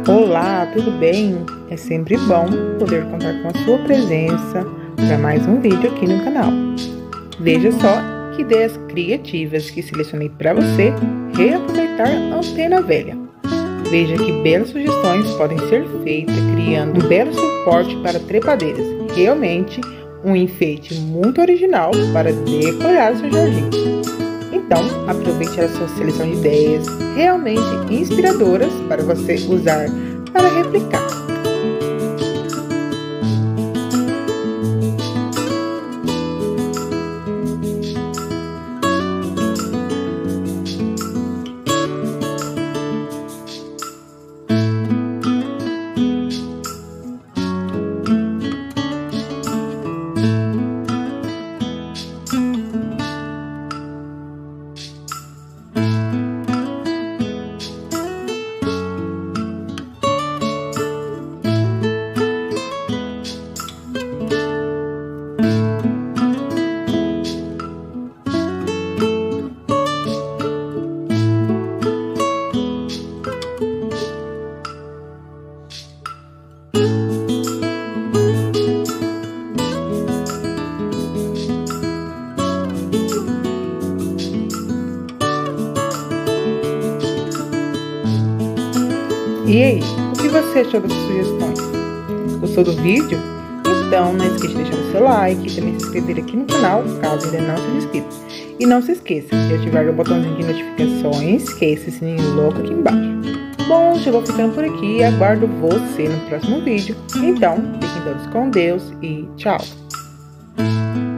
Olá, tudo bem? É sempre bom poder contar com a sua presença para mais um vídeo aqui no canal. Veja só que ideias criativas que selecionei para você reaproveitar a antena velha. Veja que belas sugestões podem ser feitas criando um belo suporte para trepadeiras. Realmente um enfeite muito original para decorar seu jardim. Então, aproveite a sua seleção de ideias realmente inspiradoras para você usar para replicar. E aí, o que você achou dessas sugestões? Gostou do vídeo? Então não esqueça de deixar o seu like e também se inscrever aqui no canal, caso ainda não seja inscrito. E não se esqueça de ativar o botãozinho de notificações, que é esse sininho louco aqui embaixo. Bom, já vou ficando por aqui e aguardo você no próximo vídeo. Então, fiquem todos com Deus e tchau!